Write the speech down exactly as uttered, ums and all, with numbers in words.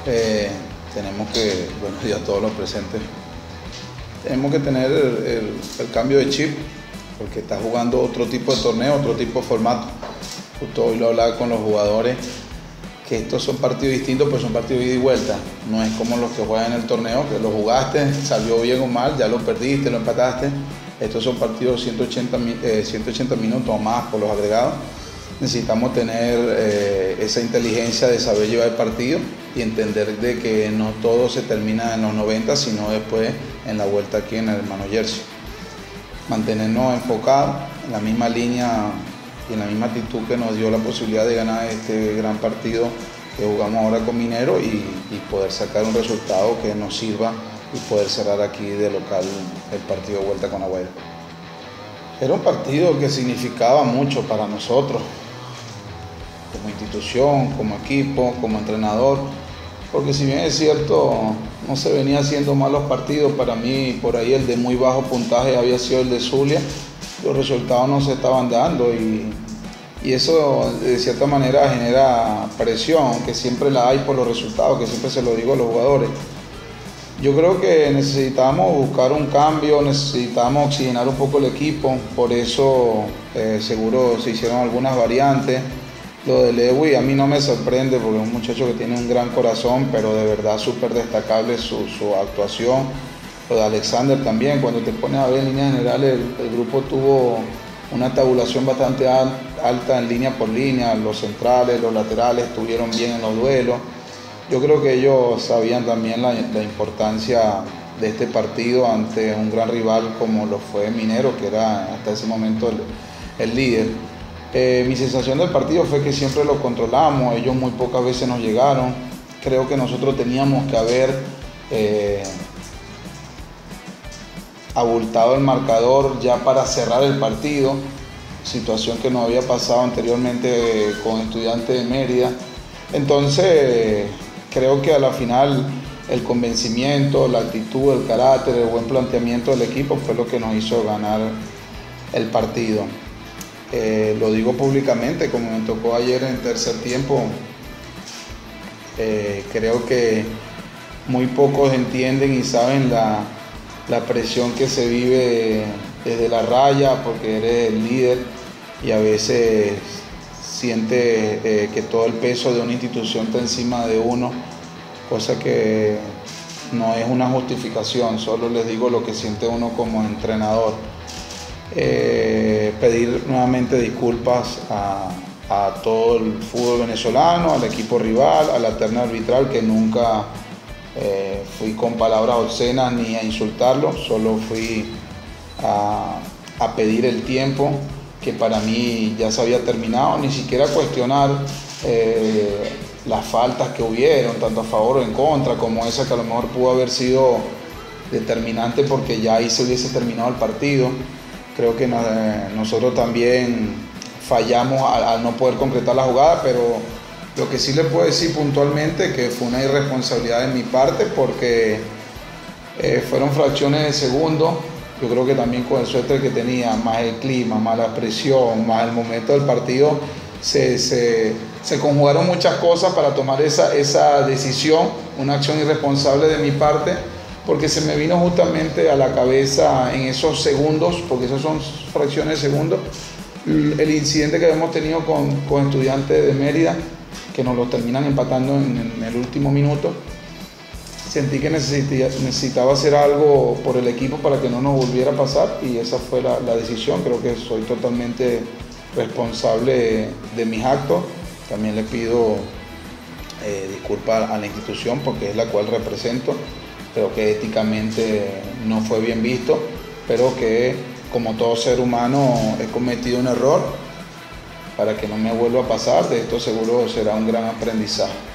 eh, tenemos que, bueno, ya todos los presentes, tenemos que tener el, el, el cambio de chip, porque está jugando otro tipo de torneo, otro tipo de formato. Justo hoy lo hablaba con los jugadores, que estos son partidos distintos, pues son partidos de ida y vuelta. No es como los que juegan en el torneo, que lo jugaste, salió bien o mal, ya lo perdiste, lo empataste. Estos son partidos de ciento ochenta, eh, ciento ochenta minutos o más por los agregados. Necesitamos tener eh, esa inteligencia de saber llevar el partido y entender de que no todo se termina en los noventa, sino después en la vuelta aquí en el hermano Jersey. Mantenernos enfocados en la misma línea y en la misma actitud que nos dio la posibilidad de ganar este gran partido que jugamos ahora con Minero y, y poder sacar un resultado que nos sirva y poder cerrar aquí de local el partido de vuelta con La Guaira. Era un partido que significaba mucho para nosotros, como institución, como equipo, como entrenador, porque si bien es cierto, no se venía haciendo malos partidos, para mí por ahí el de muy bajo puntaje había sido el de Zulia, los resultados no se estaban dando y, y eso de cierta manera genera presión, que siempre la hay por los resultados, que siempre se lo digo a los jugadores. Yo creo que necesitamos buscar un cambio, necesitamos oxigenar un poco el equipo, por eso eh, seguro se hicieron algunas variantes. Lo de Lewy a mí no me sorprende porque es un muchacho que tiene un gran corazón, pero de verdad súper destacable su, su actuación. Lo de Alexander también, cuando te pones a ver en líneas generales, el, el grupo tuvo una tabulación bastante al, alta en línea por línea, los centrales, los laterales estuvieron bien en los duelos. Yo creo que ellos sabían también la, la importancia de este partido ante un gran rival como lo fue Minero, que era hasta ese momento el, el líder. Eh, mi sensación del partido fue que siempre lo controlamos, ellos muy pocas veces nos llegaron. Creo que nosotros teníamos que haber eh, abultado el marcador ya para cerrar el partido, situación que no había pasado anteriormente con Estudiantes de Mérida. Entonces creo que a la final el convencimiento, la actitud, el carácter, el buen planteamiento del equipo fue lo que nos hizo ganar el partido. Eh, lo digo públicamente, como me tocó ayer en tercer tiempo, eh, creo que muy pocos entienden y saben la, la presión que se vive desde la raya, porque eres el líder y a veces siente eh, que todo el peso de una institución está encima de uno, cosa que no es una justificación, solo les digo lo que siente uno como entrenador. Eh, pedir nuevamente disculpas a, a todo el fútbol venezolano, al equipo rival, a la terna arbitral, que nunca eh, fui con palabras obscenas ni a insultarlo, solo fui a, a pedir el tiempo que para mí ya se había terminado, ni siquiera cuestionar eh, las faltas que hubieron, tanto a favor o en contra, como esa que a lo mejor pudo haber sido determinante porque ya ahí se hubiese terminado el partido. Creo que nosotros también fallamos al, al no poder concretar la jugada, pero lo que sí les puedo decir puntualmente que fue una irresponsabilidad de mi parte porque eh, fueron fracciones de segundo. Yo creo que también con el suéter que tenía, más el clima, más la presión, más el momento del partido, se, se, se conjugaron muchas cosas para tomar esa, esa decisión, una acción irresponsable de mi parte, porque se me vino justamente a la cabeza en esos segundos, porque esos son fracciones de segundos, el incidente que habíamos tenido con, con Estudiantes de Mérida, que nos lo terminan empatando en, en el último minuto. Sentí que necesitaba hacer algo por el equipo para que no nos volviera a pasar y esa fue la, la decisión. Creo que soy totalmente responsable de, de mis actos. También le pido eh, disculpas a la institución porque es la cual represento. Creo que éticamente no fue bien visto, pero que como todo ser humano he cometido un error. Para que no me vuelva a pasar, de esto seguro será un gran aprendizaje.